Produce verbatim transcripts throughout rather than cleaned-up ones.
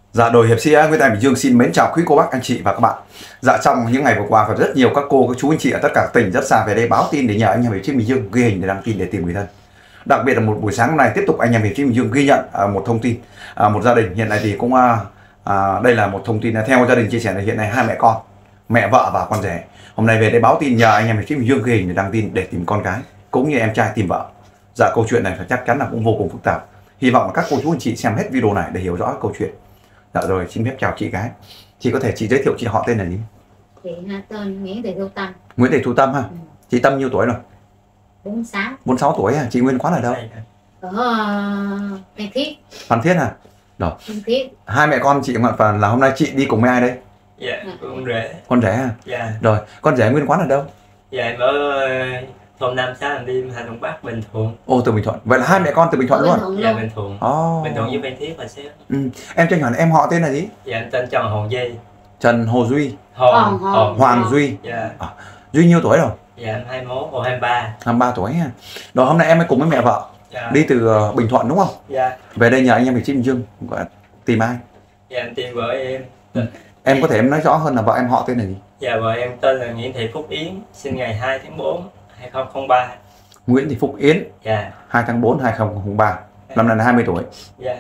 Dạ, đội hiệp sĩ Nguyễn Tài Bình Dương xin mến chào quý cô bác anh chị và các bạn. Dạ, trong những ngày vừa qua có rất nhiều các cô các chú anh chị ở tất cả các tỉnh rất xa về đây báo tin để nhờ anh em hiệp sĩ Bình Dương ghi hình để đăng tin để tìm người thân. Đặc biệt là một buổi sáng hôm nay tiếp tục anh em hiệp sĩ Bình Dương ghi nhận à, một thông tin à, một gia đình hiện nay thì cũng à, à, đây là một thông tin là theo gia đình chia sẻ là hiện nay hai mẹ con, mẹ vợ và con rể hôm nay về đây báo tin nhờ anh em hiệp sĩ Bình Dương ghi hình để đăng tin để tìm con gái cũng như em trai tìm vợ. Dạ, câu chuyện này phải chắc chắn là cũng vô cùng phức tạp. Hy vọng là các cô chú anh chị xem hết video này để hiểu rõ câu chuyện. Dạ rồi, xin phép chào chị gái. Chị có thể chị giới thiệu chị họ tên là gì? Chị tên Nguyễn Thị Thu Tâm. Nguyễn Thị Thu Tâm ha. Ừ. Chị Tâm nhiêu tuổi rồi? bốn mươi sáu. bốn mươi sáu tuổi ha. Chị nguyên quán ở đâu? Ở uh, Phan Thiết. Phan Thiết à? Rồi. Phan Thiết. Hai mẹ con chị phần là hôm nay chị đi cùng với ai đây? Dạ, con rể. Con rể à? Dạ. Rồi, con rể nguyên quán ở đâu? Dạ, em ở thôn Nam xã Hàm Liêm, Hà Đông Bắc, Bình Thuận. Ồ, từ Bình Thuận. Vậy là hai mẹ con từ Bình Thuận luôn? Thuận Dạ, Bình Thuận. Oh. Bình Thuận với Phan Thiết là xíu. Ừ. Em cho anh hỏi em họ tên là gì? Dạ, em tên Trần Hồng Duy. Trần Hồ Duy. Hồng. Hồng. Hoàng Duy. Dạ. À, Duy nhiêu tuổi rồi? Dạ, em hai mươi mốt, hoặc hai mươi ba. hai mươi ba tuổi ha. Rồi hôm nay em mới cùng với mẹ vợ. Dạ. Đi từ uh, Bình Thuận đúng không? Dạ. Về đây nhờ anh em hiệp sĩ Bình Dương tìm ai? Dạ, em tìm vợ em. Ừ. Em có thể em nói rõ hơn là vợ em họ tên là gì? Dạ, vợ em tên là Nguyễn Thị Phúc Yến, sinh ngày hai tháng tư hai nghìn không trăm lẻ ba. Nguyễn Thị Phúc Yến. Dạ. hai tháng tư hai nghìn không trăm lẻ ba. Dạ. Năm nay là hai mươi tuổi. Dạ.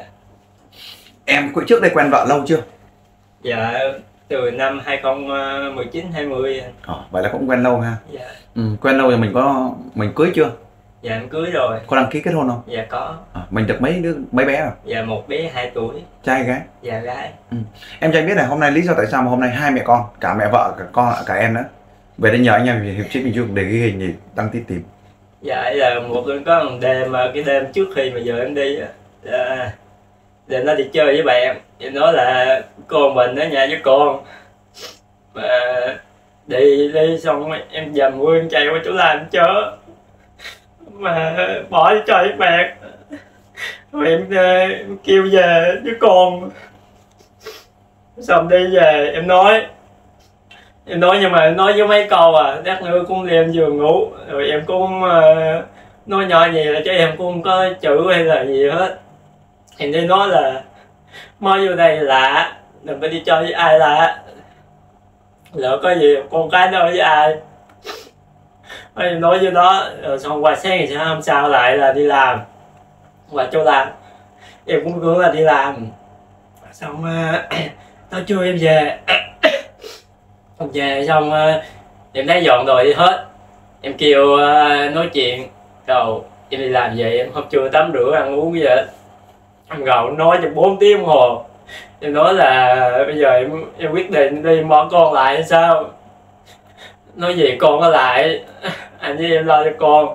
Em trước đây quen vợ lâu chưa? Dạ, từ năm hai nghìn không trăm mười chín hai mươi. À, vậy là cũng quen lâu ha. Dạ. Ừ, quen lâu rồi mình có mình cưới chưa? Dạ, em cưới rồi. Có đăng ký kết hôn không? Dạ có. À, mình được mấy đứa mấy bé rồi? Dạ, một bé hai tuổi. Trai gái? Dạ gái. Ừ. Em cho anh biết là hôm nay lý do tại sao mà hôm nay hai mẹ con, cả mẹ vợ cả con cả em nữa về đây nhờ anh em hiệp sĩ Bình Dương để ghi hình để đăng tin tìm. Dạ là một có một đêm, cái đêm trước khi mà giờ em đi là để nó đi chơi với bạn, thì nói là con mình ở nhà với con mà đi đi xong em dầm nguyên chạy qua chỗ làm chớ mà bỏ đi chơi với bạn, rồi em, em kêu về với con, xong đi về em nói em nói nhưng mà em nói với mấy câu à, lát nữa cũng lên giường ngủ, rồi em cũng uh, nói nhỏ gì là chứ em cũng không có chữ hay là gì hết. Em đi nói là mới vô đây lạ, đừng có đi chơi với ai lạ, lỡ có gì con cái nói với ai. Em nói với đó, rồi xong qua sáng ngày sáng hôm sau lại là đi làm, qua chỗ làm em cũng tưởng là đi làm, xong uh, tối trưa em về. Em về xong em thấy dọn đồ đi hết, em kêu uh, nói chuyện, rồi em đi làm về em không chưa tắm rửa ăn uống gì hết. Em gầu nói cho bốn tiếng đồng hồ, em nói là bây giờ em, em quyết định đi bỏ con lại hay sao, nói gì con ở lại anh với em lo cho con.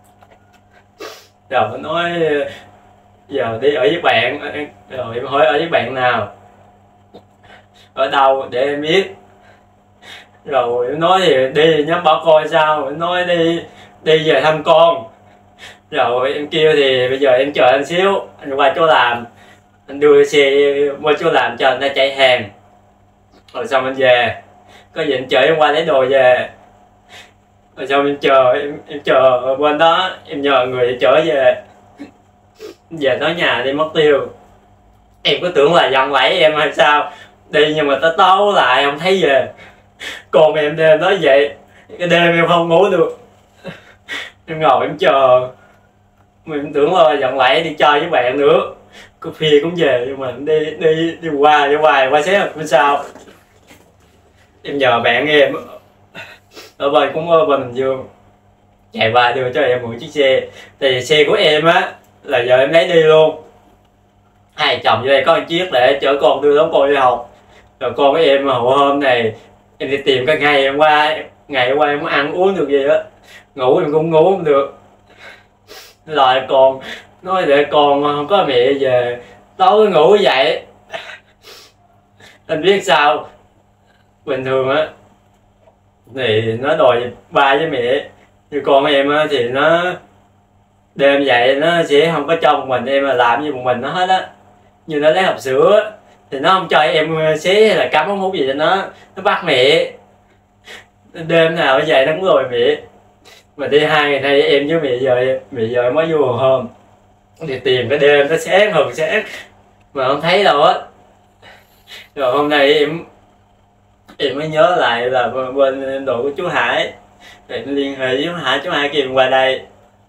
Rồi nói giờ đi ở với bạn, rồi em hỏi ở với bạn nào, ở đâu để em biết. Rồi em nói thì đi nhắm bỏ coi sao, em nói đi đi về thăm con. Rồi em kêu thì bây giờ em chờ anh xíu, anh qua chỗ làm, anh đưa xe qua chỗ làm cho anh ta chạy hàng, rồi xong anh về, có gì anh chở em qua lấy đồ về. Rồi xong em chờ em, em chờ bên đó, em nhờ người chở về. Về tới nhà đi mất tiêu, em cứ tưởng là dằn lẫy em hay sao, đi nhưng mà tới tối lại không thấy về. Còn em đêm nói vậy, cái đêm em không ngủ được, em ngồi em chờ, mình tưởng là dặn lẫy đi chơi với bạn nữa, có phia cũng về, nhưng mà đi đi đi qua đi hoài qua xếp bên sau. Em nhờ bạn em ở bên cũng ở bên Bình Dương chạy qua đưa cho em một chiếc xe, thì xe của em á là giờ em lấy đi luôn. Hai chồng vô đây có một chiếc để chở con đưa đón con đi học, rồi con với em hồi hôm này em đi tìm cả ngày hôm qua, ngày hôm qua em không ăn uống được gì hết, ngủ em cũng ngủ không được. Lại còn nói để con không có mẹ về, tối ngủ dậy anh biết sao, bình thường á thì nó đòi ba với mẹ, như con em á thì nó đêm dậy nó sẽ không có cho một mình em mà làm gì một mình nó hết á. Như nó lấy hộp sữa thì nó không cho em xé hay là cắm ống hút gì cho nó, nó bắt mẹ. Đêm nào nó dậy nó cũng đòi mẹ. Mà đi hai ngày nay em với mẹ giờ mẹ giờ mới vô hôm thì tìm cái đêm nó sáng hừng sáng mà không thấy đâu á. Rồi hôm nay em em mới nhớ lại là bên đội của chú Hải, rồi em liên hệ với chú Hải, chú Hải kêu em qua đây.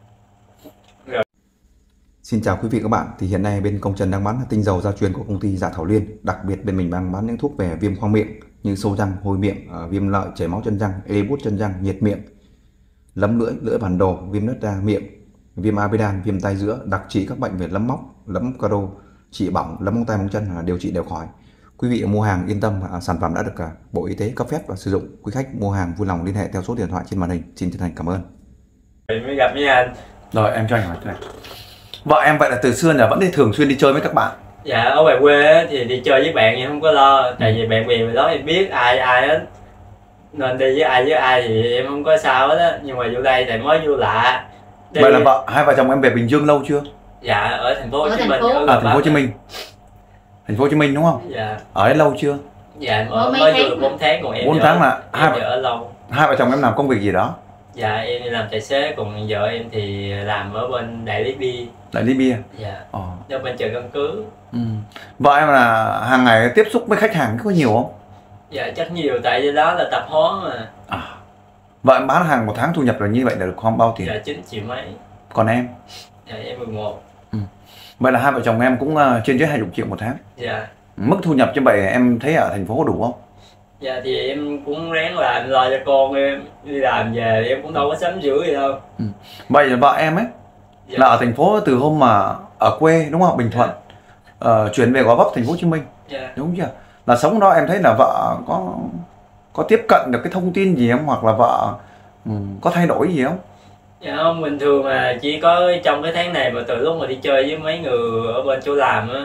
Rồi. Xin chào quý vị các bạn. Thì hiện nay bên Công Trần đang bán tinh dầu gia truyền của công ty Dạ Thảo Liên. Đặc biệt bên mình đang bán những thuốc về viêm khoang miệng như sâu răng, hôi miệng, viêm lợi, chảy máu chân răng, ê bút chân răng, nhiệt miệng, lấm lưỡi, lưỡi bản đồ, viêm nứt da miệng, viêm amidan, viêm tai giữa, đặc trị các bệnh về lấm móc, lấm caro, trị bỏng, lấm móng tay móng chân là điều trị đều khỏi. Quý vị mua hàng yên tâm, à, sản phẩm đã được Bộ Y tế cấp phép và sử dụng. Quý khách mua hàng vui lòng liên hệ theo số điện thoại trên màn hình. Xin chân thành cảm ơn. Rồi mới gặp với anh. Rồi em cho anh hỏi thế này. Vợ em vậy là từ xưa là vẫn đi thường xuyên đi chơi với các bạn? Dạ ở ngoài quê thì đi chơi với bạn thì không có lo, tại vì bạn bè người đó em biết ai ai hết, nên đi với ai với ai thì em không có sao hết á. Nhưng mà vô đây thì mới vô lạ. Đi... Vậy là vợ hai vợ chồng em về Bình Dương lâu chưa? Dạ ở thành phố Hồ Chí Minh. À, thành phố Hồ Chí Minh. Thành phố Hồ Chí Minh đúng không? Dạ. Ở đây lâu chưa? Dạ mới mới vô được bốn tháng, còn em bốn tháng là hai hai ở lâu. Hai vợ chồng em làm công việc gì đó? Dạ em đi làm tài xế, còn vợ em thì làm ở bên đại lý bia. Đại lý bia. Dạ. Ờ. Ở bên chợ Căn Cứ. Ừ. Vợ em là hàng ngày tiếp xúc với khách hàng có nhiều không? Dạ chắc nhiều, tại vì đó là tạp hóa mà. À. Vợ em bán hàng một tháng thu nhập là như vậy là được không bao tiền? Dạ chín triệu mấy. Còn em? Dạ em mười một. Ừ. Vậy là hai vợ chồng em cũng uh, trên dưới hai mươi triệu một tháng. Dạ. Mức thu nhập như vậy em thấy ở thành phố có đủ không? Dạ thì em cũng ráng làm lo cho con em, đi làm về em cũng đâu có sắm dữ gì đâu. Ừ. Vậy là vợ em ấy dạ. Là ở thành phố từ hôm mà ở quê đúng không? Bình Thuận dạ. uh, chuyển về Gò Vấp thành phố Hồ Chí Minh dạ. Đúng chưa? Là sống đó em thấy là vợ có có tiếp cận được cái thông tin gì không, hoặc là vợ um, có thay đổi gì không? Dạ không, bình thường mà chỉ có trong cái tháng này mà từ lúc mà đi chơi với mấy người ở bên chỗ làm á,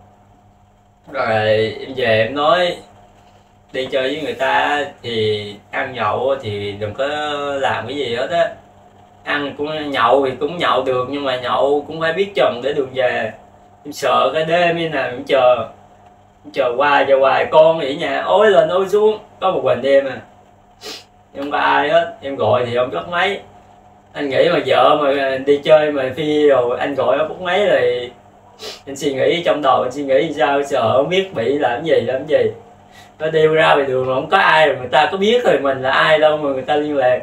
rồi em về em nói đi chơi với người ta thì ăn nhậu thì đừng có làm cái gì hết á. Ăn cũng nhậu thì cũng nhậu được, nhưng mà nhậu cũng phải biết chừng để đường về. Em sợ cái đêm như nào em chờ em chờ hoài chờ hoài, con thì ở nhà ối lên ối xuống, có một mình em à, em không có ai hết. Em gọi thì không bắt máy. Anh nghĩ mà vợ mà đi chơi mà phi rồi anh gọi nó bắt máy rồi anh suy nghĩ trong đầu, anh suy nghĩ sao, sợ không biết bị làm gì làm gì. Nó đeo ra ngoài đường mà không có ai, rồi người ta có biết rồi mình là ai đâu mà người ta liên lạc.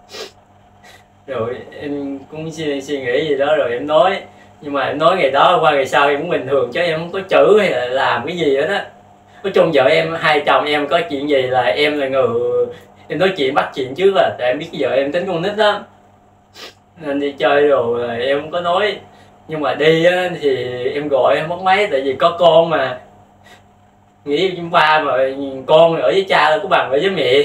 Rồi em cũng suy, suy nghĩ gì đó rồi em nói, nhưng mà em nói ngày đó qua ngày sau em cũng bình thường, chứ em không có chữ hay là làm cái gì hết á. Nói chung vợ em, hai chồng em có chuyện gì là em là người em nói chuyện bắt chuyện trước, là tại em biết vợ em tính con nít lắm nên đi chơi rồi em không có nói. Nhưng mà đi á, thì em gọi em mất máy, tại vì có con mà nghĩ chúng ba mà con ở với cha có bằng ở với mẹ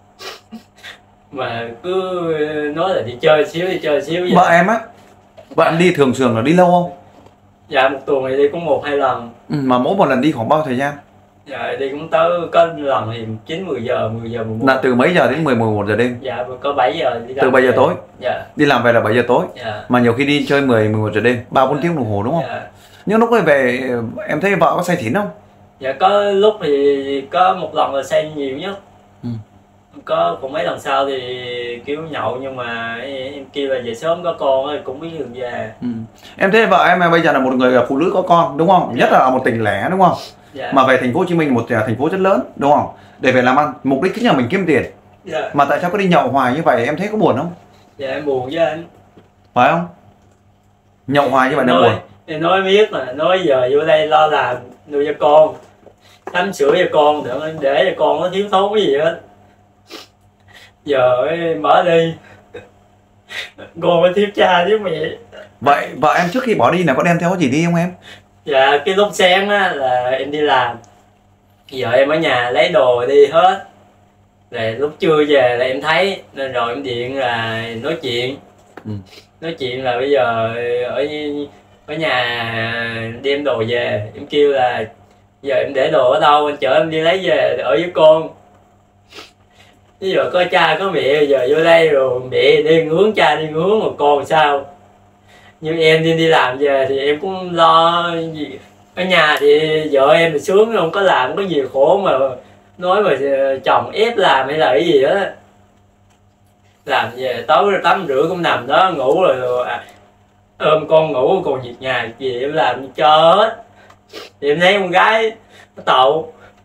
mà cứ nói là đi chơi xíu đi chơi xíu vậy. Vợ em á, vợ em đi thường thường là đi lâu không? Dạ một tuần thì đi cũng một hai lần. Ừ, mà mỗi một lần đi khoảng bao thời gian? Dạ đi cũng tới có lần thì chín mười giờ, mười giờ mười một. Là từ mấy giờ đến mười mười một giờ đêm? Dạ có bảy giờ đi làm. Từ bảy giờ tối? Dạ. Đi làm về là bảy giờ tối. Dạ. Mà nhiều khi đi chơi mười mười một giờ đêm, ba bốn tiếng đồng hồ đúng không? Dạ. Nhưng lúc ấy về em thấy vợ có say xỉn không? Dạ có lúc thì có một lần là say nhiều nhất. Ừ. Có còn mấy lần sau thì kiểu nhậu, nhưng mà em kêu là về sớm có con ấy, cũng biết đường về. Ừ. Em thấy vợ em bây giờ là một người phụ nữ có con đúng không? Nhất là ở một tỉnh lẻ đúng không? Dạ. Mà về thành phố Hồ Chí Minh, một thành phố rất lớn đúng không? Để về làm ăn, mục đích chính là mình kiếm tiền. Dạ. Mà tại sao cứ đi nhậu hoài như vậy, em thấy có buồn không? Dạ em buồn với anh. Phải không? Nhậu hoài như vậy nó buồn. Em nói biết mà, nói giờ vô đây lo làm nuôi cho con, tắm sữa cho con, để, để cho con nó thiếu thốn cái gì hết. Giờ em bỏ đi, con phải thiếu cha thiếu mẹ. Vậy vợ em trước khi bỏ đi là có đem theo cái gì đi không em? Dạ cái lúc sáng á là em đi làm, giờ em ở nhà lấy đồ đi hết. Rồi lúc trưa về là em thấy, nên rồi em điện là nói chuyện. Ừ. Nói chuyện là bây giờ ở ở nhà đem đồ về, em kêu là giờ em để đồ ở đâu anh chở em đi lấy về ở với con. Bây giờ có cha có mẹ, giờ vô đây rồi mẹ đi hướng, cha đi hướng, mà con sao? Nhưng em đi đi làm về thì em cũng lo gì. Ở nhà thì vợ em thì sướng, không có làm có gì khổ mà nói mà chồng ép làm hay là cái gì đó. Làm về tối rồi tắm rửa cũng nằm đó ngủ rồi, rồi à, ôm con ngủ, còn việc nhà gì em làm cho hết. Thì em thấy con gái nó tội,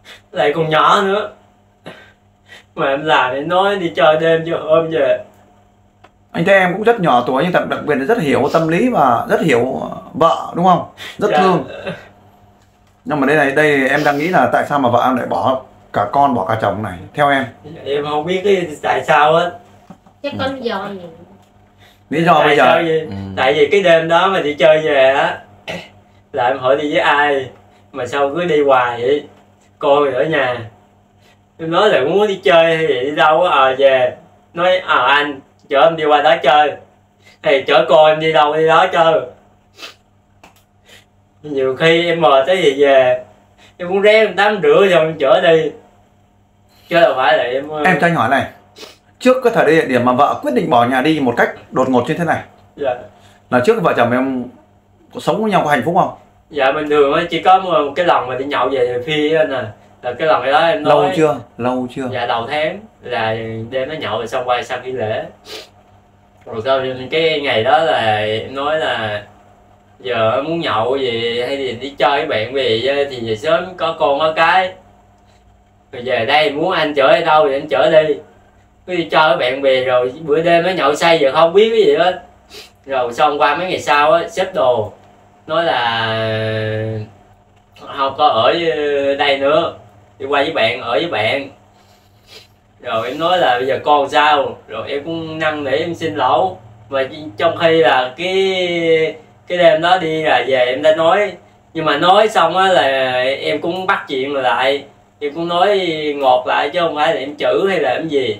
lại còn nhỏ nữa, mà em làm để nói đi chơi đêm cho ôm về. Anh thấy em cũng rất nhỏ tuổi nhưng đặc đặc biệt là rất hiểu tâm lý và rất hiểu vợ đúng không, rất Dạ. thương. Nhưng mà đây này đây em đang nghĩ là tại sao mà vợ em lại bỏ cả con bỏ cả chồng này theo em? Em không biết cái tại sao hết. Chắc có lý do gì. Lý do Tại bây sao giờ vậy? ừ. Tại vì cái đêm đó mà đi chơi về á, là em hỏi đi với ai mà sao cứ đi hoài vậy, con thì ở nhà. Em nói là muốn đi chơi hay đi đâu á, à về nói à anh chở em đi qua đó chơi, thì chở con em đi đâu đi đó chơi. Nhiều khi em mệt tới thì về em cũng ráng em tắm rửa rồi em chở đi, chứ đâu phải là em Em cho anh hỏi này, trước cái thời điểm mà vợ quyết định bỏ nhà đi một cách đột ngột như thế này, dạ. là trước vợ chồng em có sống với nhau có hạnh phúc không? Dạ bình thường á, chỉ có một cái lần mà đi nhậu về phi á nè, là cái lần đó em nói Lâu chưa? Lâu chưa? dạ đầu tháng là đêm nó nhậu rồi xong qua sau khi lễ, rồi sau cái ngày đó là em nói là giờ em muốn nhậu gì hay thì đi chơi với bạn về thì về sớm có con có cái, rồi về đây muốn anh chở đi đâu thì anh chở đi, cứ đi chơi với bạn bè rồi bữa đêm nó nhậu say giờ không biết cái gì hết. Rồi xong qua mấy ngày sau á xếp đồ nói là không có ở đây nữa, đi qua với bạn ở với bạn. Rồi em nói là bây giờ con sao, rồi em cũng năn nỉ em xin lỗi, mà trong khi là cái cái đêm đó đi là về em đã nói, nhưng mà nói xong á là em cũng bắt chuyện rồi lại, em cũng nói ngọt lại chứ không phải là em chửi hay là em gì.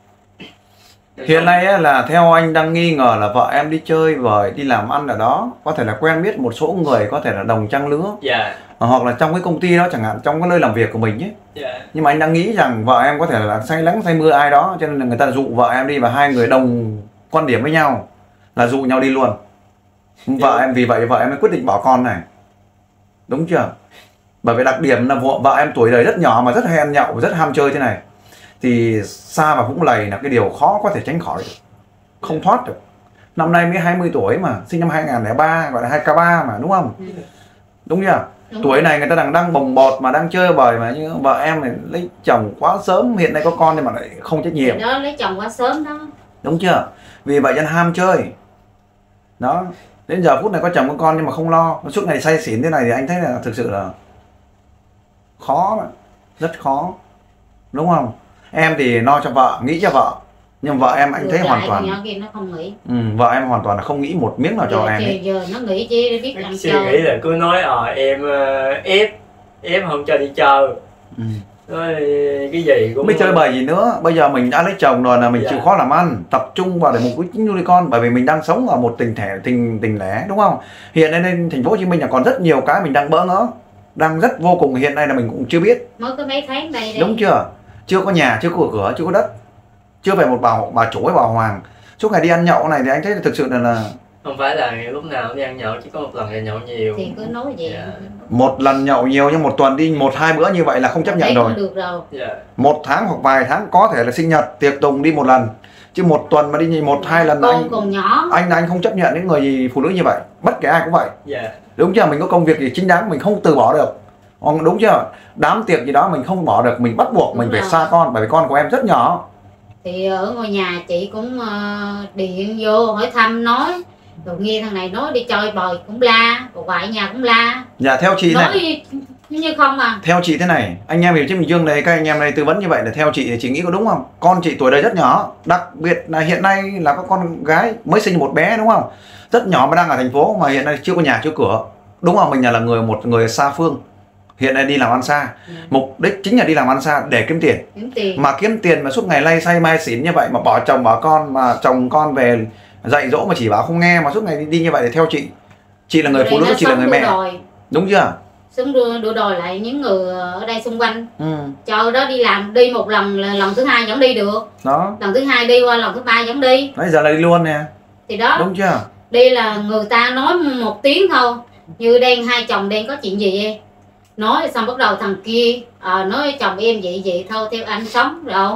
Hiện nay á, là theo anh đang nghi ngờ là vợ em đi chơi vời đi làm ăn ở đó, có thể là quen biết một số người có thể là đồng trang lứa, Dạ. hoặc là trong cái công ty đó chẳng hạn, trong cái nơi làm việc của mình ấy. Dạ. Nhưng mà anh đang nghĩ rằng vợ em có thể là say nắng say mưa ai đó, cho nên là người ta dụ vợ em đi và hai người đồng quan điểm với nhau là dụ nhau đi luôn. Vợ em vì vậy vợ em mới quyết định bỏ con này, đúng chưa? Bởi vì đặc điểm là vợ, vợ em tuổi đời rất nhỏ mà rất hay ăn nhậu, rất ham chơi thế này, thì xa vào vũng lầy là cái điều khó có thể tránh khỏi được, không thoát được. Năm nay mới hai mươi tuổi mà, sinh năm hai nghìn không trăm lẻ ba, gọi là hai k ba mà, đúng không? Đúng chưa? Đúng Tuổi rồi. này người ta đang đang bồng bột mà đang chơi bời mà, như vợ em này lấy chồng quá sớm, hiện nay có con nhưng mà lại không trách nhiệm. Thì đó lấy chồng quá sớm đó. Đúng chưa? Vì vậy dân ham chơi. Đó, đến giờ phút này có chồng có con nhưng mà không lo, suốt ngày say xỉn thế này thì anh thấy là thực sự là khó mà, rất khó. Đúng không? Em thì lo cho vợ, nghĩ cho vợ, nhưng vợ em anh Ngược thấy lại, hoàn con toàn nhỏ kia nó không nghĩ. ừ, vợ em hoàn toàn là không nghĩ một miếng nào cho Giờ, em giờ, ấy. giờ nó nghĩ chi biết làm Suy nghĩ chơi. là cứ nói ờ em ờ, ép ép không cho đi chơi, Ừ. nói cái gì cũng Mới chơi bời gì nữa, bây giờ mình đã lấy chồng rồi là mình Dạ. chịu khó làm ăn, tập trung vào để mục đích chính nuôi con, bởi vì mình đang sống ở một tình thể tình tình lẻ, đúng không? Hiện nay lên thành phố Hồ Chí Minh là còn rất nhiều cái mình đang bỡ ngỡ, đang rất vô cùng, hiện nay là mình cũng chưa biết, Mới có mấy tháng đây đây. đúng chưa? Chưa có nhà, chưa có cửa, chưa có đất, chưa phải một bà bà chủ hay bà hoàng, suốt ngày đi ăn nhậu này thì anh thấy là thực sự là, là không phải là lúc nào cũng đi ăn nhậu, chỉ có một lần là nhậu nhiều. Thì cứ nói vậy. Dạ. một lần nhậu nhiều nhưng một tuần đi một hai bữa như vậy là không chấp nhận Thấy rồi. không được rồi. Dạ. Một tháng hoặc vài tháng có thể là sinh nhật tiệc tùng đi một lần, chứ một tuần mà đi một hai lần Con anh còn nhỏ. anh là anh không chấp nhận những người phụ nữ như vậy, bất kể ai cũng vậy, Dạ. đúng chưa? Mình có công việc gì chính đáng mình không từ bỏ được, còn đúng chưa? Đám tiệc gì đó mình không bỏ được, mình bắt buộc mình Đúng phải rồi. xa con, bởi vì con của em rất nhỏ. Thì ở ngôi nhà chị cũng uh, điện vô hỏi thăm nói, rồi nghe thằng này nói đi chơi bời cũng la, rồi ngoại nhà cũng la, Dạ theo chị nói này, như không à. theo chị thế này, anh em hiểu chứ Bình Dương này, các anh em này tư vấn như vậy là theo chị thì chị nghĩ có đúng không? Con chị tuổi đời rất nhỏ, đặc biệt là hiện nay là có con gái mới sinh một bé, đúng không? Rất nhỏ mà đang ở thành phố mà hiện nay chưa có nhà chưa cửa, đúng không? Mình là người một người xa phương, hiện nay đi làm ăn xa, Ừ. mục đích chính là đi làm ăn xa để kiếm tiền, Kiếm tiền. mà kiếm tiền mà suốt ngày lay say mai xỉn như vậy, mà bỏ chồng bỏ con, mà chồng con về dạy dỗ mà chỉ bảo không nghe, mà suốt ngày đi, đi như vậy thì theo chị, chị là người phụ nữ, chị là người mẹ, Đòi. đúng chưa? Sống đua, đua đòi lại những người ở đây xung quanh. Ừ. Cho đó đi làm đi một lần là lần thứ hai vẫn đi được, Đó, lần thứ hai đi qua lần thứ ba vẫn đi. bây giờ là đi luôn nè, Thì đó, đúng chưa? đi là người ta nói một tiếng thôi, như đang hai chồng đang có chuyện gì em nói xong bắt đầu thằng kia à, nói chồng em vậy vậy thôi theo anh sống rồi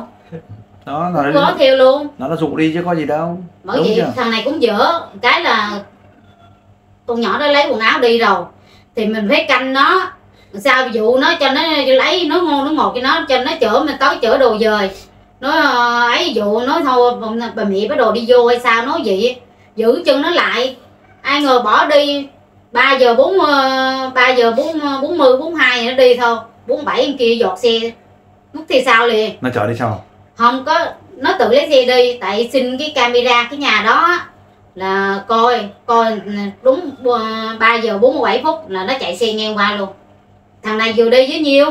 Đó là có nó, theo luôn. nó nó dụ đi chứ có gì đâu, Bởi đúng vì chưa? thằng này cũng dở cái là con nhỏ đó lấy quần áo đi rồi thì mình phải canh nó, sao dụ nó cho nó lấy nó ngon nó ngọt cho nó cho nó chở mình tới chở đồ về nó ấy dụ nói thôi bà mẹ bắt đồ đi vô hay sao nói vậy giữ chân nó lại ai ngờ bỏ đi ba giờ bốn ba giờ bốn bốn mươi bốn hai nó đi thôi bốn bảy kia giọt xe mất thì sao liền nó chở đi sao không có nó tự lấy xe đi tại xin cái camera cái nhà đó là coi coi đúng ba giờ bốn mươi bảy phút là nó chạy xe ngang qua luôn thằng này vừa đi với nhiêu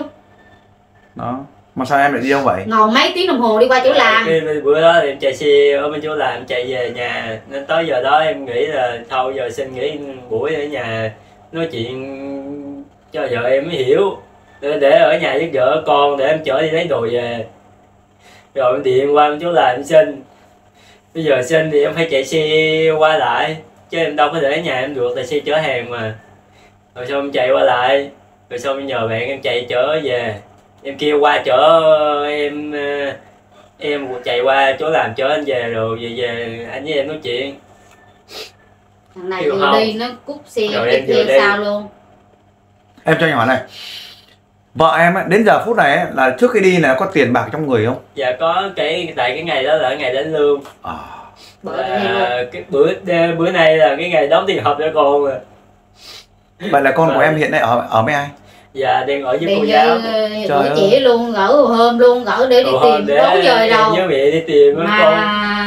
đó mà sao em lại đi đâu vậy ngồi mấy tiếng đồng hồ đi qua chỗ làm cái bữa đó em chạy xe ở bên chỗ làm chạy về nhà nên tới giờ đó em nghĩ là thôi giờ xin nghỉ buổi ở nhà nói chuyện cho vợ em mới hiểu để, để ở nhà với vợ con để em chở đi lấy đồ về rồi em điện qua bên chỗ làm em xin bây giờ xin thì em phải chạy xe qua lại chứ em đâu có để ở nhà em được tại xe chở hàng mà rồi xong em chạy qua lại rồi xong em nhờ bạn em chạy chở về em kêu qua chở em em chạy qua chỗ làm chở anh về rồi về về anh với em nói chuyện thằng này vừa đi nó cút xe đi theo sao luôn em cho anh hỏi này vợ em ấy, đến giờ phút này ấy, là trước khi đi là có tiền bạc trong người không dạ có cái tại cái ngày đó là ngày đánh lương à. à, cái bữa bữa nay là cái ngày đóng tiền học cho con rồi vậy là con của em hiện nay ở ở với ai dạ đang ở với đi cô giáo gửi chị luôn gỡ hôm luôn gỡ để đi Ồ, tìm để bốn giờ đâu nhớ mẹ đi tìm mà con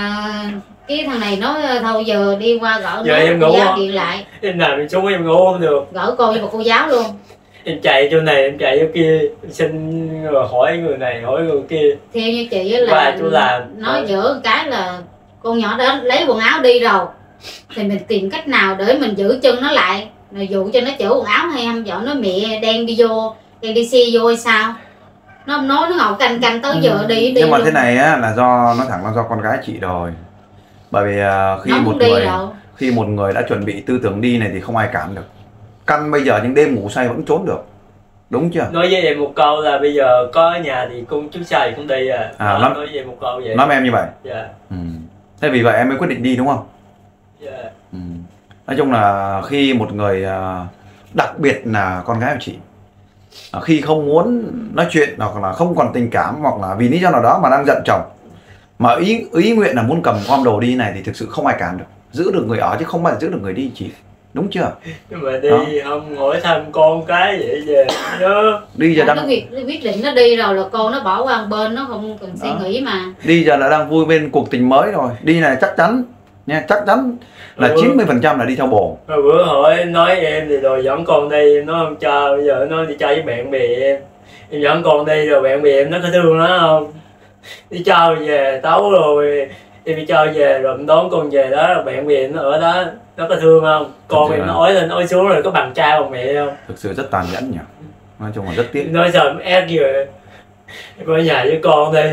cái thằng này nói thôi giờ đi qua gỡ giờ nó em cô ngủ giáo không? điện lại em nằm em xuống em ngủ không được gỡ con với một cô giáo luôn em chạy chỗ này em chạy chỗ kia em xin rồi hỏi người này hỏi người kia theo như chị á là qua chỗ làm nói dở cái là con nhỏ đó lấy quần áo đi rồi thì mình tìm cách nào để mình giữ chân nó lại rồi dụ cho nó chở quần áo hay không vợ nó mẹ đang đi vô đang đi xe vô hay sao nó không nói nó ngồi canh canh tới giờ đi đi nhưng mà luôn. thế này á là do nó thẳng là do con gái chị rồi bởi vì uh, khi nó một đi người đâu. khi một người đã chuẩn bị tư tưởng đi này thì không ai cản được căn bây giờ những đêm ngủ say vẫn trốn được đúng chưa nói với em một câu là bây giờ có ở nhà thì con chút sau thì con đi à, à nói, nói, nói với em một câu vậy nói với em như vậy dạ ừ. Thế vì vậy em mới quyết định đi đúng không dạ ừ. Nói chung là khi một người uh, đặc biệt là con gái của chị uh, khi không muốn nói chuyện hoặc là không còn tình cảm hoặc là vì lý do nào đó mà đang giận chồng mà ý ý nguyện là muốn cầm gom đồ đi này thì thực sự không ai cản được giữ được người ở chứ không bao giờ giữ được người đi chị đúng chưa nhưng mà đi đó. không hỏi thăm con cái vậy về nhớ đi giờ nó đang quyết, quyết định nó đi rồi là con nó bỏ qua một bên nó không cần suy đó. nghĩ mà đi giờ là đang vui bên cuộc tình mới rồi đi này chắc chắn nha chắc chắn là ừ. chín mươi phần trăm là đi theo bồ rồi bữa hỏi nói em thì rồi dẫn con đi em nói không cho bây giờ nó đi chơi với bạn bè em em dẫn con đi rồi bạn bè em nó có thương nó không đi chơi về tấu rồi em đi chơi về rồi đón con về đó rồi bạn bè nó ở đó nó có thương không con em nó ói lên ói xuống rồi có bằng cha bằng mẹ không thực sự rất tàn nhẫn nhỉ nói chung là rất tiếc nói sao em ép gì rồi em ở nhà với con đi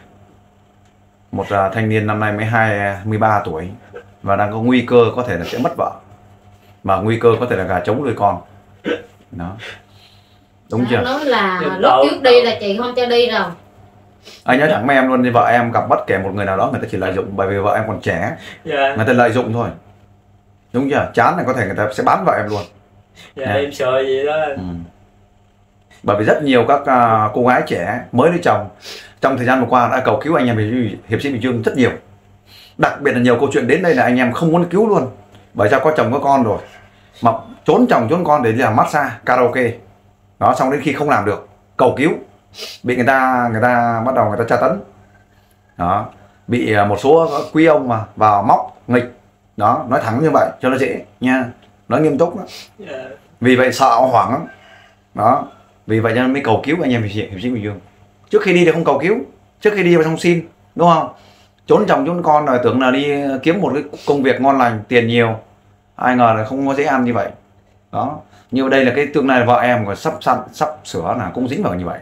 một uh, thanh niên năm nay mới hai mươi ba tuổi và đang có nguy cơ có thể là sẽ mất vợ mà nguy cơ có thể là gà trống nuôi con đó đúng chưa nói là Đừng lúc đậu, trước đi đậu. là chị không cho đi rồi anh nói thẳng với em luôn đi vợ em gặp bất kể một người nào đó người ta chỉ lợi dụng bởi vì vợ em còn trẻ dạ người ta lợi dụng thôi đúng chưa chán là có thể người ta sẽ bán vợ em luôn dạ Nè. em sợ vậy đó ừ. Bởi vì rất nhiều các uh, cô gái trẻ mới lấy chồng trong thời gian vừa qua đã cầu cứu anh em hiệp sĩ Bình Dương rất nhiều đặc biệt là nhiều câu chuyện đến đây là anh em không muốn cứu luôn bởi sao có chồng có con rồi mà trốn chồng trốn con để đi làm massage karaoke đó xong đến khi không làm được cầu cứu bị người ta người ta bắt đầu người ta tra tấn đó bị một số quý ông mà vào móc nghịch đó nói thẳng như vậy cho nó dễ nha nói nghiêm túc đó. dạ. Vì vậy sợ hoảng lắm đó vì vậy cho nên mới cầu cứu anh em hiệp sĩ Bình Dương trước khi đi thì không cầu cứu trước khi đi vào trong xin đúng không trốn chồng trốn con rồi tưởng là đi kiếm một cái công việc ngon lành tiền nhiều ai ngờ là không có dễ ăn như vậy đó như đây là cái tương lai vợ em còn sắp sắp sắp sửa là cũng dính vào như vậy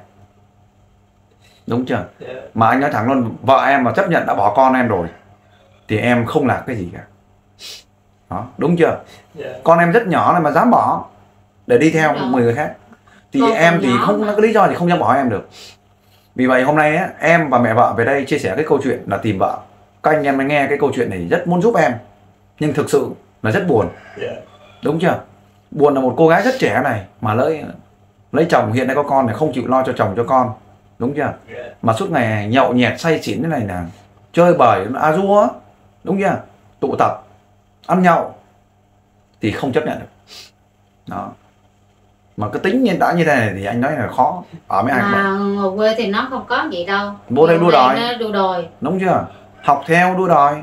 đúng chưa dạ. mà anh nói thẳng luôn vợ em mà chấp nhận đã bỏ con em rồi thì em không làm cái gì cả đó đúng chưa dạ. con em rất nhỏ này mà dám bỏ để đi theo Đó. mười người khác thì Con em còn thì nhỏ không mà. có lý do thì không dám bỏ em được vì vậy hôm nay á, em và mẹ vợ về đây chia sẻ cái câu chuyện là tìm vợ các anh em mới nghe cái câu chuyện này rất muốn giúp em nhưng thực sự là rất buồn dạ. đúng chưa buồn là một cô gái rất trẻ này mà lỡ lấy chồng hiện nay có con này không chịu lo cho chồng cho con, đúng chưa? Mà suốt ngày nhậu nhẹt say xỉn thế này là chơi bời a du á, đúng chưa? Tụ tập ăn nhậu thì không chấp nhận được đó. Mà cái tính nhân đã như thế này thì anh nói là khó ở mấy anh. Mà ở quê thì nó không có vậy đâu. Vô đây đua đòi. Nó đua đòi. Đúng chưa? Học theo đua đòi.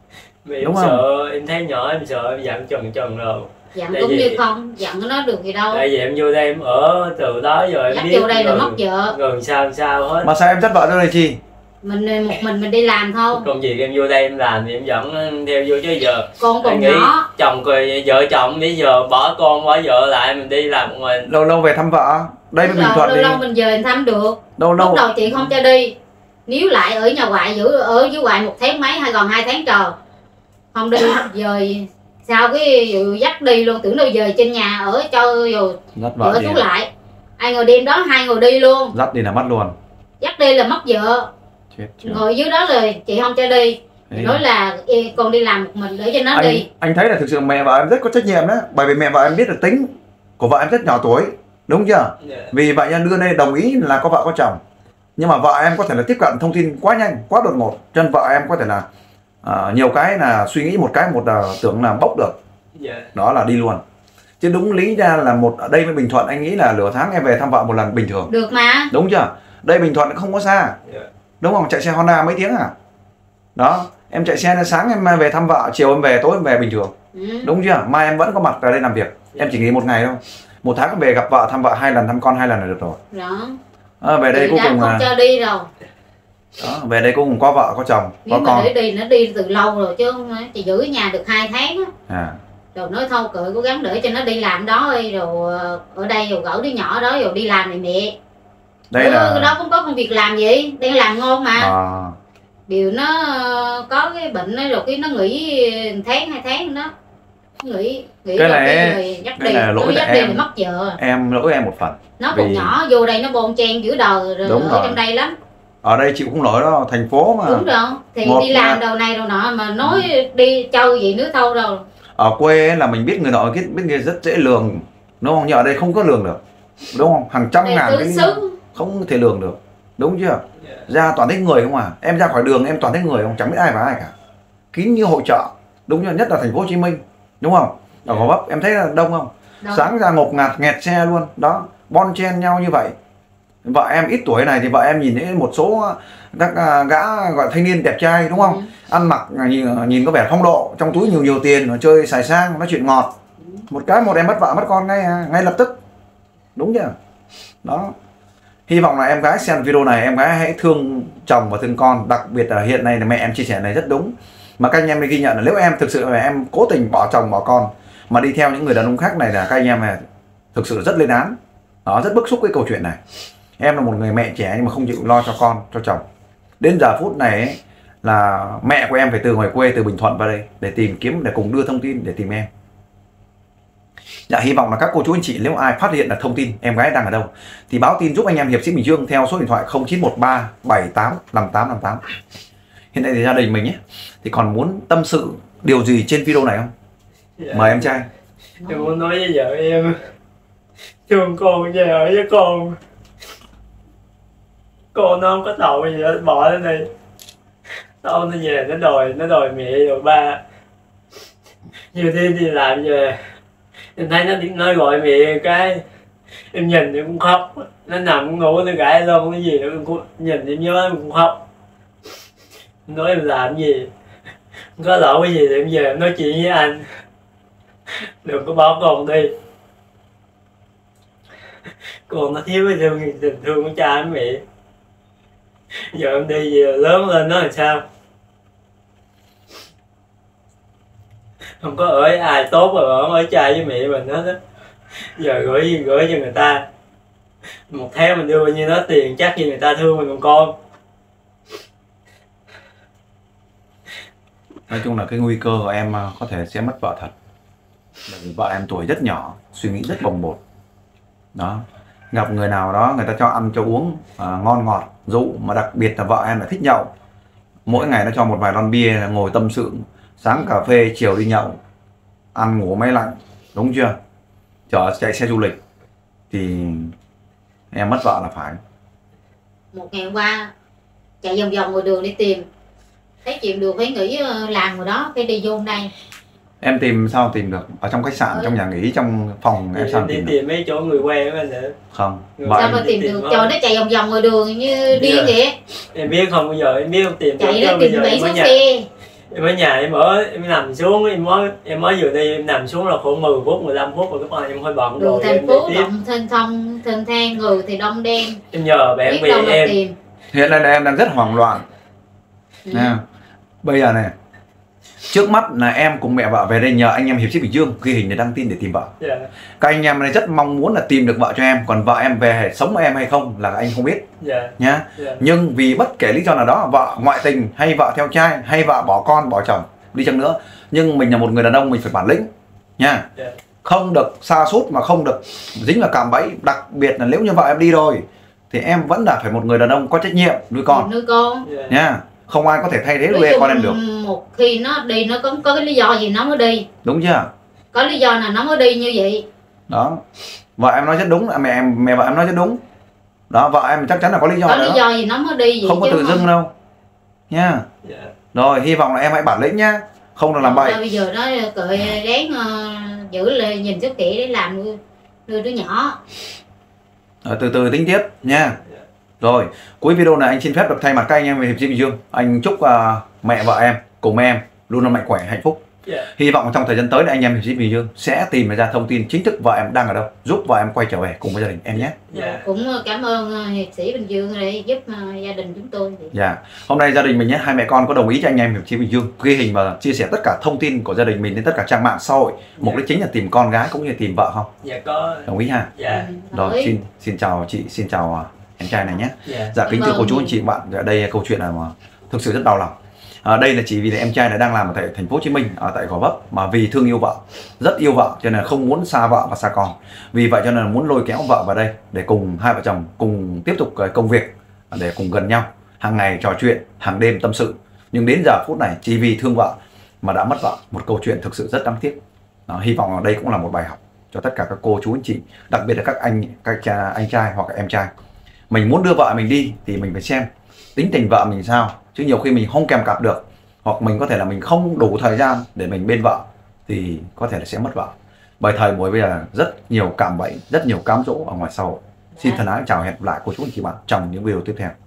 Vì đúng em không? sợ, em thấy nhỏ em sợ em dặn chừng chừng rồi. Dặn Tại cũng vì- như không, dặn nó được gì đâu. Tại vì em vô đây em ở từ đó giờ em Dắt biết vô đây là gần- mất vợ. gần sao sao hết. Mà sao em dắt vợ ra đây chi? Mình một mình mình đi làm thôi. Công việc em vô đây em làm thì em dẫn theo vô chứ giờ Con còn anh nghĩ nhỏ. chồng cười vợ chồng bây giờ bỏ con bỏ vợ lại mình đi làm một mình. Lâu lâu về thăm vợ. Đây với Bình Lâu Thuận lâu, đi. lâu mình về mình thăm được. Lâu Lúc lâu. đầu chị không cho đi. Nếu lại ở nhà ngoại giữ ở dưới ngoại một tháng mấy hay còn hai tháng trời. Không đi rồi sao cái vụ dắt đi luôn, tưởng đâu giờ trên nhà ở cho rồi Dắt vợ vợ đi. xuống lại. Ai ngồi đêm đó hai người đi luôn. Dắt đi là mất luôn. Dắt đi là mất vợ. Chết chưa? Ngồi dưới đó là chị không cho đi. Thế Nói là "Ê, con đi làm một mình để cho nó anh, đi." anh thấy là thực sự mẹ vợ em rất có trách nhiệm đó. Bởi vì mẹ vợ em biết được tính của vợ em rất nhỏ tuổi. Đúng chưa? Dạ. Vì vậy nên đưa đây đồng ý là có vợ có chồng. Nhưng mà vợ em có thể là tiếp cận thông tin quá nhanh, quá đột ngột. Cho nên vợ em có thể là à, nhiều cái là suy nghĩ một cái một là tưởng là bốc được. Dạ. Đó là đi luôn. Chứ đúng lý ra là một ở đây với Bình Thuận anh nghĩ là nửa tháng em về thăm vợ một lần bình thường. Được mà. Đúng chưa? Đây Bình Thuận không có xa. Dạ. Đúng không? Chạy xe Honda mấy tiếng à? Đó. Em chạy xe đến sáng em về thăm vợ, chiều em về, tối em về bình thường. Ừ. Đúng chưa? Mai em vẫn có mặt ở đây làm việc. Em chỉ nghỉ một ngày thôi. Một tháng em về gặp vợ, thăm vợ hai lần, thăm con hai lần là được rồi. Đó. À, về đây Chị cuối đã cùng không là cho đi rồi. đó, về đây cuối cùng có vợ, có chồng, Nếu có mà con. để đi nó đi từ lâu rồi chứ không phải. Chị giữ ở nhà được hai tháng á. À. Rồi nói thôi cỡ cố gắng để cho nó đi làm đó đi, rồi ờ, ở đây rồi gỡ đứa nhỏ đó rồi đi làm này mẹ. Đây ừ, là đó cũng có công việc làm gì, đang làm ngon mà. à, Điều nó ờ, có cái bệnh đó, rồi cái nó nghỉ tháng hai tháng đó. Nghỉ nghỉ Cái rồi này- cái rồi dắt cái đi, này là lỗi nó là dắt đi em. thì mất vợ. em lỗi em một phần. Nó còn Vì- nhỏ vô đây nó bon chen giữa đời rồi Đúng ở rồi. trong đây lắm. Ở đây chịu không nổi đâu, thành phố mà. Đúng rồi, thì Một đi là- làm đầu này đầu nọ mà nói đi chơi gì nữa thôi đâu. Ở quê ấy là mình biết người nọ biết, biết người rất dễ lường. Đúng không? Nhưng ở đây không có lường được. Đúng không? Hàng trăm Đây ngàn tứ cái xứ. không thể lường được. Đúng chưa? Dạ. Ra toàn thấy người không à? Em ra khỏi đường em toàn thấy người không, chẳng biết ai và ai cả. Kín như hội chợ. Đúng chưa? Nhất là thành phố Hồ Chí Minh. Đúng không? Ở Gò Vấp em thấy là đông không? Đâu. Sáng ra ngột ngạt nghẹt xe luôn. Đó, bon chen nhau như vậy. Vợ em ít tuổi này thì vợ em nhìn thấy một số các à, gã gọi thanh niên đẹp trai, đúng không? Ừ. Ăn mặc à, nhìn, nhìn có vẻ phong độ, trong túi nhiều nhiều tiền, mà chơi xài sang, nói chuyện ngọt. Một cái một em mất vợ mất con ngay à, ngay lập tức. Đúng chưa? Đó. Hy vọng là em gái xem video này em gái hãy thương chồng và thương con, đặc biệt là hiện nay là mẹ em chia sẻ này rất đúng. Mà các anh em ghi nhận là nếu em thực sự là em cố tình bỏ chồng bỏ con mà đi theo những người đàn ông khác này là các anh em là thực sự rất lên án. Đó, rất bức xúc cái câu chuyện này. Em là một người mẹ trẻ nhưng mà không chịu lo cho con, cho chồng. Đến giờ phút này ấy, là mẹ của em phải từ ngoài quê, từ Bình Thuận vào đây để tìm kiếm, để cùng đưa thông tin để tìm em. Dạ, hy vọng là các cô chú anh chị nếu ai phát hiện là thông tin em gái đang ở đâu thì báo tin giúp anh em Hiệp sĩ Bình Dương theo số điện thoại không chín một ba bảy tám năm tám năm tám. Hiện tại thì gia đình mình ấy thì còn muốn tâm sự điều gì trên video này không? Dạ. Mời em trai. Em muốn nói với vợ em thương con về ở với con. Con nó không có tội gì hết, bỏ nó đi. Sau nó về nó đòi nó đòi mẹ rồi ba. Nhiều khi đi làm về em thấy nó nó gọi mẹ cái em nhìn em cũng khóc. Nó nằm ngủ nó gãi luôn cái gì nó cũng nhìn em nhớ em cũng khóc. Em nói em làm gì có lỗi cái gì thì em về em nói chuyện với anh, đừng có bỏ con đi. Con nó thiếu cái thương tình thương của cha với mẹ. Giờ em đi về lớn lên nó làm sao? Không có ở với ai tốt rồi, ở với cha với mẹ mình hết á. Giờ gửi gửi cho người ta một tháng mình đưa bao nhiêu đó tiền chắc gì người ta thương mình còn con. Nói chung là cái nguy cơ của em có thể sẽ mất vợ thật. Bởi vì vợ em tuổi rất nhỏ, suy nghĩ rất bồng bột. Đó, gặp người nào đó người ta cho ăn cho uống à, ngon ngọt, dụ, mà đặc biệt là vợ em là thích nhậu. Mỗi ngày nó cho một vài lon bia ngồi tâm sự, sáng cà phê, chiều đi nhậu, ăn ngủ máy lạnh, đúng chưa? Chở chạy xe du lịch thì em mất vợ là phải. Một ngày hôm qua chạy vòng vòng ngoài đường đi tìm, thấy chuyện được phải nghỉ làm rồi đó, phải đi vô đây. Em tìm sao tìm được? Ở trong khách sạn, Ừ. trong nhà nghỉ, trong phòng em sao đi tìm được? tìm mấy chỗ người quen á nữa. Không. Người Vợ Sao em, mà tìm được? Trời, nó chạy vòng vòng ngoài đường như điên Dạ. vậy. Em biết không, bây giờ em biết không tìm Chạy được, nó bây tìm giờ bẫy em ở số nhà, xe. em ở nhà em ở em nằm xuống, em mới em mới vừa đi em nằm xuống là khoảng mười phút mười lăm phút rồi các bạn em hơi bận Đường rồi thành em phố đi tiếp. rộng thênh thong thênh thang, người thì đông đen, Em nhờ bạn biết bè đâu mà em. tìm. hiện nay là em đang rất hoảng loạn. Ừ. Nha. Bây giờ này, trước mắt là em cùng mẹ vợ về đây nhờ anh em Hiệp sĩ Bình Dương ghi hình để đăng tin để tìm vợ. Dạ. Các anh em này rất mong muốn là tìm được vợ cho em, còn vợ em về sống với em hay không là anh không biết Dạ. nhá. Dạ. Nhưng vì bất kể lý do nào đó, vợ ngoại tình hay vợ theo trai hay vợ bỏ con bỏ chồng đi chăng nữa, nhưng mình là một người đàn ông, mình phải bản lĩnh nha. Dạ. Không được sa sút mà không được dính vào cạm bẫy. Đặc biệt là nếu như vợ em đi rồi thì em vẫn là phải một người đàn ông có trách nhiệm nuôi con Nuôi con. Dạ. nha. Không ai có thể thay thế Nói nuôi chung con em được. một khi nó đi nó có có cái lý do gì nó mới đi, Đúng chưa? có lý do nào nó mới đi như vậy. Đó, vợ em nói rất đúng, mẹ em mẹ vợ em nói rất đúng đó. Vợ em chắc chắn là có lý do Có đó. lý do gì nó mới đi vậy, Không có chứ tự dưng đâu nha. Dạ. Rồi hy vọng là em hãy bản lĩnh nhá, không được làm bậy. Bây giờ nó cởi ráng uh, giữ lại nhìn sức kỹ để làm nuôi, nuôi đứa nhỏ. Rồi, từ từ tính tiếp nha. Rồi cuối video này anh xin phép được thay mặt các anh em về Hiệp sĩ Bình Dương, anh chúc uh, mẹ vợ em cùng em luôn luôn mạnh khỏe hạnh phúc. Dạ. Hy vọng trong thời gian tới anh em Hiệp sĩ Bình Dương sẽ tìm ra thông tin chính thức vợ em đang ở đâu, giúp vợ em quay trở về cùng với gia đình em nhé. Dạ. Cũng cảm ơn uh, Hiệp sĩ Bình Dương để giúp uh, gia đình chúng tôi. Dạ. Hôm nay gia đình mình nhé, hai mẹ con có đồng ý cho anh em Hiệp sĩ Bình Dương ghi hình và chia sẻ tất cả thông tin của gia đình mình đến tất cả trang mạng xã hội. Mục đích chính là tìm con gái cũng như tìm vợ không? Dạ có. Đồng ý ha? Dạ. Ừ, Rồi ý. xin xin chào chị, xin chào em trai này nhé. Dạ. Dạ kính Cảm thưa cô ơn. chú anh chị bạn, ở đây câu chuyện là mà thực sự rất đau lòng. À, đây là chỉ vì là em trai này đang làm ở tại thành phố Hồ Chí Minh, ở tại Gò Vấp, mà vì thương yêu vợ, rất yêu vợ cho nên là không muốn xa vợ và xa con. Vì vậy cho nên là muốn lôi kéo vợ vào đây để cùng hai vợ chồng cùng tiếp tục công việc, để cùng gần nhau, hàng ngày trò chuyện, hàng đêm tâm sự. Nhưng đến giờ phút này chỉ vì thương vợ mà đã mất vợ, một câu chuyện thực sự rất đáng tiếc. Đó, hy vọng là đây cũng là một bài học cho tất cả các cô chú anh chị, đặc biệt là các anh các cha, anh trai hoặc là em trai. Mình muốn đưa vợ mình đi thì mình phải xem tính tình vợ mình sao, chứ nhiều khi mình không kèm cặp được, hoặc mình có thể là mình không đủ thời gian để mình bên vợ thì có thể là sẽ mất vợ. Bởi thời buổi bây giờ rất nhiều cạm bẫy, rất nhiều cám dỗ ở ngoài xã hội. Xin thân ái chào hẹn gặp lại cô chú anh chị bạn trong những video tiếp theo.